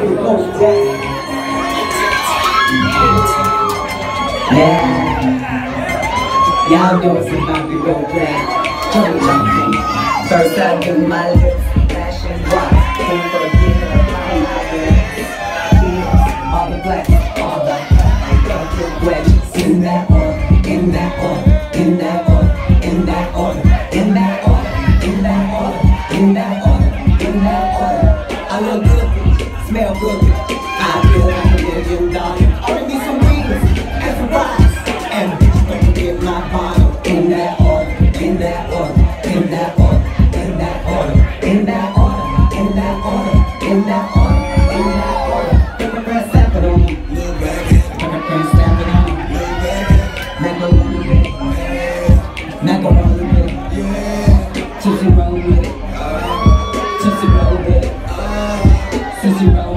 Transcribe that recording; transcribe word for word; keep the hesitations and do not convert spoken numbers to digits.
Yeah, y'all know it's about to go black. Jump, jump, jump. First time to my lips, flashing rock. Can't forget about my lips. All the black, all the black. In that order, in that order, in that order, in that order, in that order, in that order, in that order, in that order. I look good, smell good. I feel like a million dollars. Order me some wings and some fries. And bitch, don't forget my bottle. In that order, in that order, in that order, in that order, in that order, in that order, in that order, in that order. Put my breast stamp it on me. Look back. Put my breast stamp it on me. Look back. Macaroni with it. Macaroni with it. Tootsie roll with it. Tootsie roll with it. Tootsie roll.